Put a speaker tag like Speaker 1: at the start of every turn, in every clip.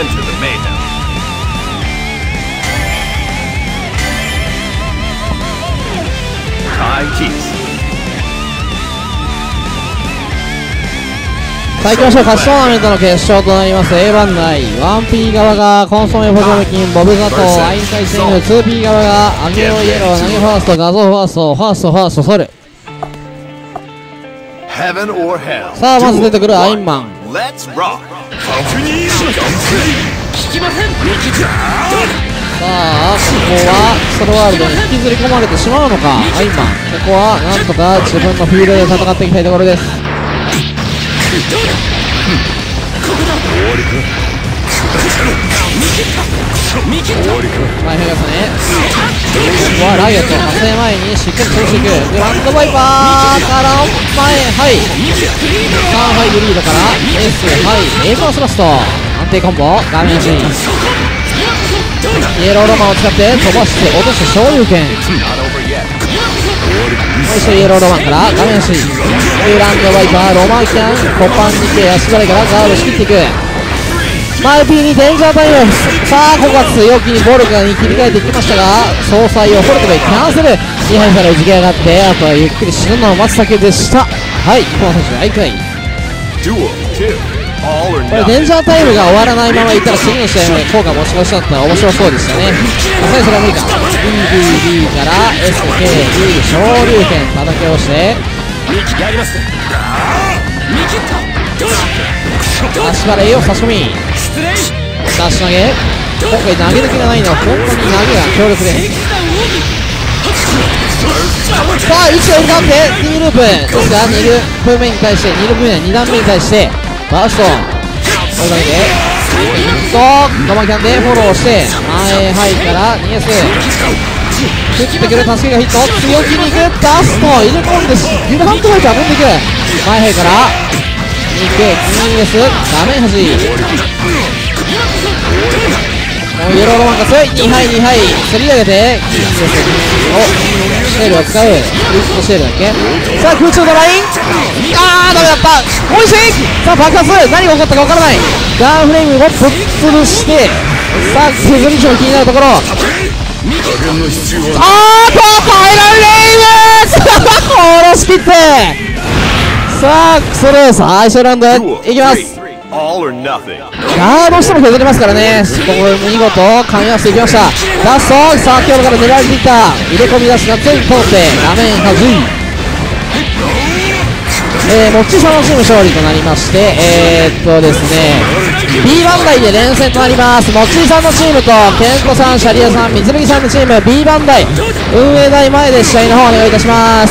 Speaker 1: さあ行きましょう。勝ちトーナメントの決勝となります A 番台 1P 側がコンソメポジョムキンボブザトアインタイシング 2P 側がアゲオイエロー投げファースト画像ファーストファーストファーストソル。さあまず出てくるアインマン。さあここはソロワールドに引きずり込まれてしまうのか。アインマンここはなんとか自分のフィールドで戦っていきたいところです。前平がですね。ここはライオット発生前にしっかり通していく。グランドバイパーから前はいさあ5リードからエースはいエースアスラスト安定コンボ画面端イエローロマンを使って飛ばして落として昇竜拳。もう一度イエローロマンから画面端グランドバイパーロマンキャンコパンにて足払いからガードしきっていく。マイピーにデンジャータイム。さあここは強気にボルガに切り替えていきましたが総裁をフォルトでキャンセル。2杯から打ち上がってあとはゆっくり死ぬのを待つだけでした。はい日本選手大会これデンジャータイムが終わらないままいったら次の試合まで効果持ち越しだったら面白そうでしたね。最初が無理か BBB から SKD 昇竜拳叩き押して足払いを差し込み差し投げ。今回投げ抜きがないのは本当に投げが強力です。さあ位置を入れ替わって2ループですが2ループ目に対して2ループ目2段目に対してバースト追いかけてロマンキャンでフォローして前入から2 S 振ってくる助けがヒット強気にいくダスト入れ込んでギルハントバイト運んでいく前入から2 S 画面端イエローロマンが強い2杯2杯競り上げてシェールを使うフリットシェールだっけ。さあ空中のラインダメだったもう一戦さあ爆発何が起こったか分からないガンフレームをぶっ潰してさあ削り賞気になるところファイナルレイム殺しきってさあそれ最初ラウンドいきます。ガードしても削れますからね。ここ見事噛み合わせていきました。ラストさあ今日から狙われていた入れ込み出しが全部通って画面はずいモッチーさんのチーム勝利となりましてですね B 番台で連戦となります。モッチーさんのチームとケンコさんシャリアさん水引さんのチーム B 番台運営台前で試合の方お願いいたします。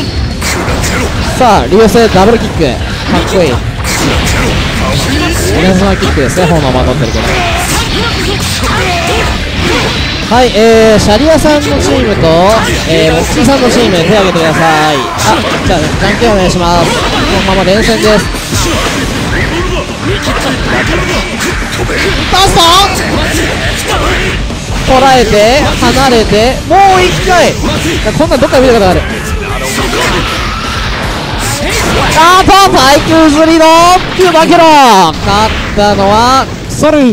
Speaker 1: さあリュースダブルキックかっこいい稲妻キックですね。炎をまとってるけどはいシャリアさんのチームとモッチーさんのチーム手を挙げてください。じゃあじゃんけんお願いします。このまま連戦です。ダスト捉えて離れてもう一回こんなんどっかで見たことある。耐久釣りのキューバケロ勝ったのはソル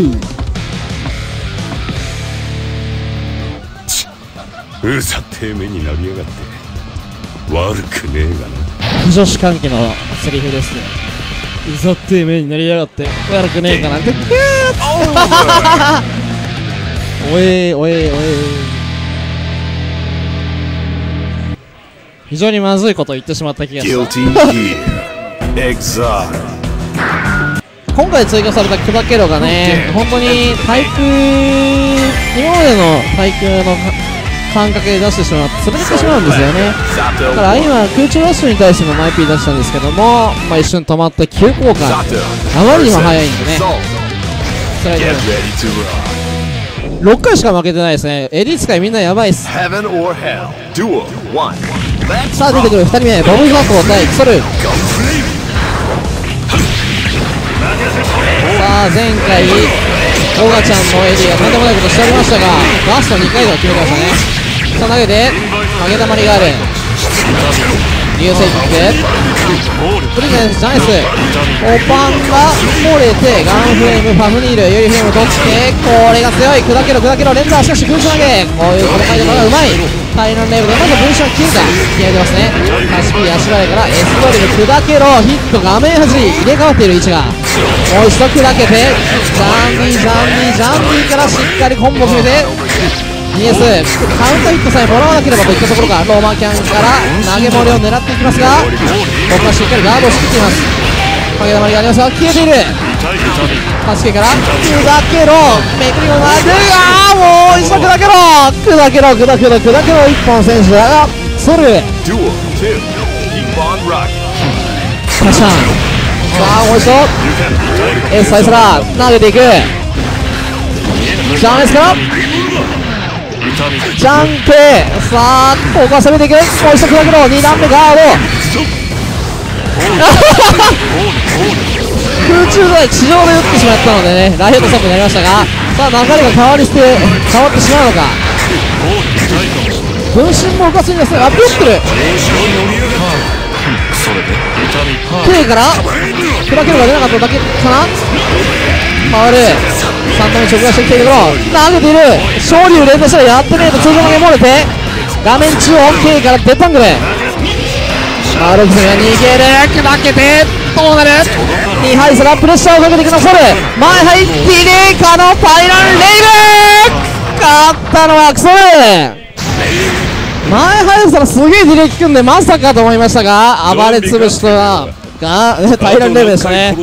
Speaker 2: うさってめになりやがって悪くねえが
Speaker 1: な。女子関係のセリフです。うさってめになりやがって悪くねえかなっておえおえおえ非常にまずいことを言ってしまった気がした。今回追加されたクダケロがね本当に対空今までの対空の感覚で出してしまって潰れてしまうんですよね。だから今空中ダッシュに対してのマイピー出したんですけども、一瞬止まって急降下あまりにも速いんでねスライド6回しか負けてないですね。エリー使いみんなやばいっす。さあ出てくる2人目ボブザコ対ソル。さあ前回オガちゃんのエリーがとんでもないことしておりましたがラスト2回では決めてましたね。さあ投げて曲げたまりがある流星キックプリゼンスナイス。オパンが漏れてガンフレームパフニールユリフレーム取ってこれが強い。砕けろ砕けろ連打。しかし空中投げこういう細かいところがうまい。タイランレーブでまずは分身が切るか決めてますね。足首足払いから S ドリル砕けろヒット画面端入れ替わっている位置がもう一度砕けてジャンディジャンディジャンディからしっかりコンボ決めてDS カウンターヒットさえもらわなければといったところがローマキャンから投げ盛りを狙っていきますがここはしっかりガードを仕切っています。影玉がありますが消えている。助けから砕けろめくりもなくもう一度砕けろ砕けろ砕けろ砕けろ一本選手だがソルカシャンさあもう一度 S サイスラー投げていくジャン S からジャンプさあここは攻めていくもう一度砕けろ2段目ガード空中で地上で打ってしまったのでねライトサップになりましたがさあ流れが変わってしまうのか分身も浮かすんですがアップ打ってる K から砕けるが出なかっただけかな回る3度目直撃してきているところ投げている昇竜連打したらやってねえと通常投げ漏れて画面中央 K からデッタングルマルクスが逃げる砕けてどうなる2ハイスがプレッシャーをかけていくのソル前入ってリーカのパイランレイブ勝ったのはクソル前入ったらすげえディレイ効くんでまさかと思いましたが暴れ潰しとはがパイランレイブでしたね。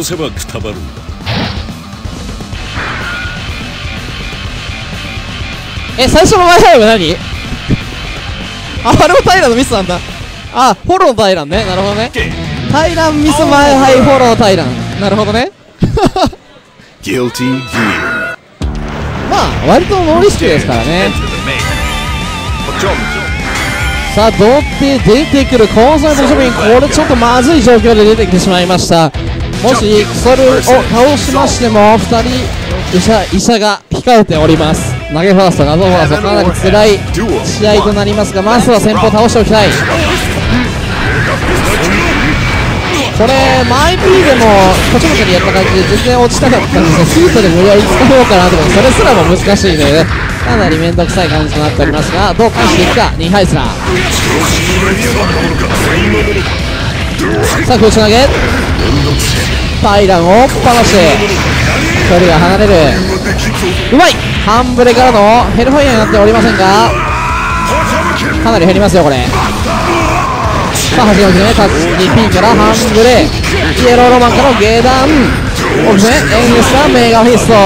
Speaker 1: 最初の前入は何あれもタイランのミスなんだ。あ、フォローのタイランね。なるほどね。タイランミス前ハイフォロータイラン。なるほどね。まあ割とノーリスクですからね。さあ童貞出てくるコンソメポジション。これちょっとまずい状況で出てきてしまいました。もしクソルを倒しましても2人医者が控えております。投げファースト、謎ファースト、かなり辛い試合となりますが、まずは先方を倒しておきたい。これ、マイ P でもこちょこちょにやった感じで全然落ちたかったんですが、ヒートで無理やり使おうかなとか、それすらも難しいので、ね、かなり面倒くさい感じとなっておりますが、どう返していくか、2ハイスラー。さあ、空中投げ、タイランを放して距離が離れる。うまいハンブレからのヘルファイアになっておりませんがかなり減りますよこれ。さあ始まりですね。タッチ 2P からハンブレイエローロマンからの下段オフねエンゲスがメガフィスト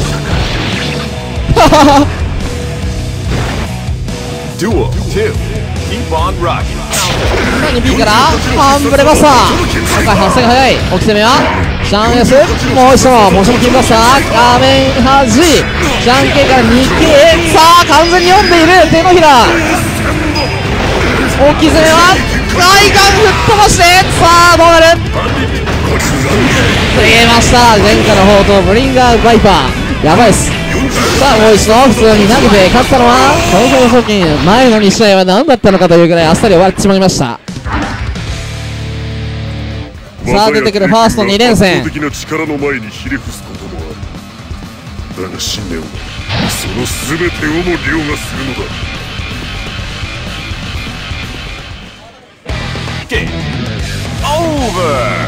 Speaker 1: 2P からハンブレバスター今回発生が早い。置き攻めはジャン S もう一度もしもキンバスター画面端ジャン K から 2K さあ完全に読んでいる手のひら置き攻めはガイガン吹っ飛ばしてさあどうなる消えました。前回の方とブリンガーバイパーやばいっす。さあもう一度普通に投げて勝ったのは東京賞金。前の2試合は何だったのかというぐらいあっさり終わってしまいました。さあ出てくるファースト2連戦。的な力の前にひれ伏すこともある。だが信念はその全てをも凌駕するのだ。Game over.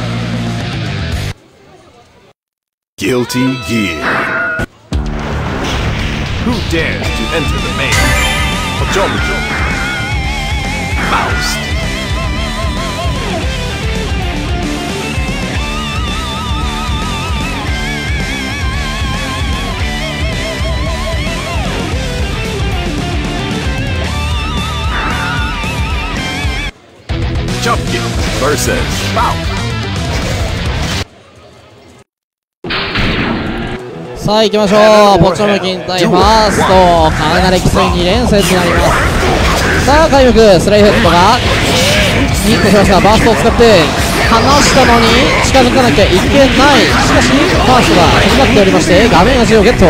Speaker 1: Guilty Gear. Who dares to enter the main? Pojomajo. Faust. Jump Kick versus Faust. さあ行きましょう。ポチョムキン対ファーストかなりきつい2連戦となります。さあ回復スレイヘッドがヒットしました。バーストを使って離したのに近づかなきゃいけない。しかしファーストが手伝っておりまして画面端をゲット。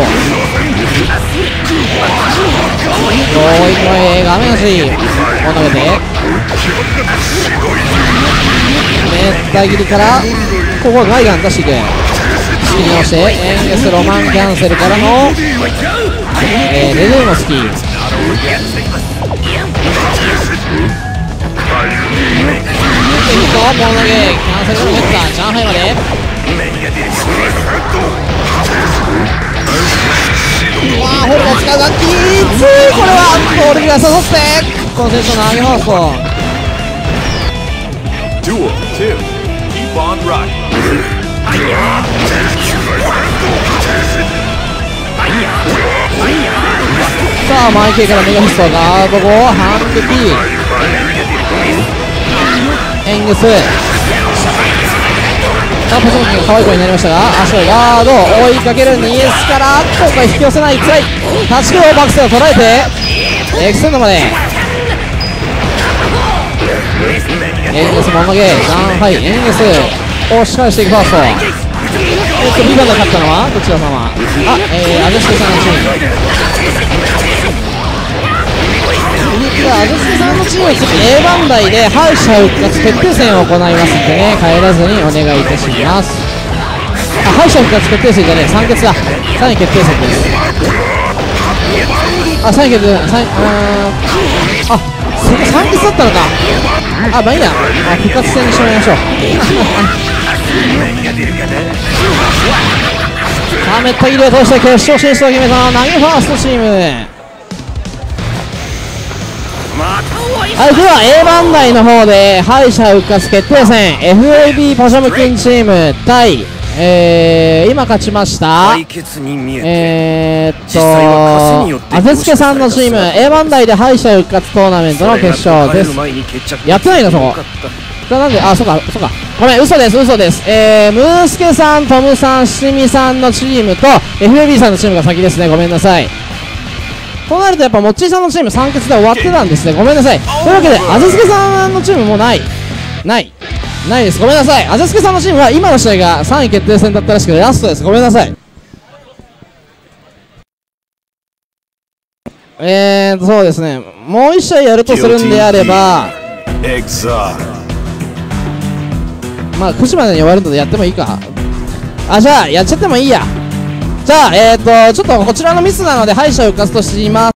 Speaker 1: 強引の画面端を投げてめった切りからここはガイガン出していく。仕切り直してエンゲスロマンキャンセルからの、レドゥーノスキー。ボール投げキャンセルのゲッター上海まで。ホルを使うがきつい。これはボールが誘ってこの選手の投げファースト。さあマイケイからメガフィストガード後反撃エングスポジションが可愛い子になりましたが足をガード追いかけるニエスから今回引き寄せない辛い立ち切りをバックスを捉えてエクセンドまでエングスも投げダンハイエングス押し返していくファースト。ビバンが勝ったのはどちら様。アジャスケさんのチーム。アジャスケさんのチームは次 A 番台で敗者復活決定戦を行いますのでね、帰らずにお願いいたします。敗者復活決定戦じゃねえ、3決だ。3位決定戦です。3位決定戦、3決だったのか。まあいいな。復活戦にしてもらいましょう。さあめった切りを通して決勝進出を決めた投げファーストチーム。はい、では A 番台の方で敗者復活決定戦 FAB パジャムキンチーム対今勝ちましたあぜつけさんのチーム A 番台で敗者復活トーナメントの決勝です。やってないのそこ。なんでそうかごめん、嘘です。ムースケさん、トムさん、しみさんのチームと FAB さんのチームが先ですね。ごめんなさい。となるとやっぱモッチーさんのチーム3決で終わってたんですね。ごめんなさい。というわけであぜつけさんのチームもうないです。ごめんなさい。あぜつけさんのチームは今の試合が3位決定戦だったらしくてラストです。ごめんなさい。そうですね、もう1試合やるとするんであればまあ9時までに終わるのでやってもいいか。じゃあやっちゃってもいいや。じゃあちょっとこちらのミスなので敗者復活とします。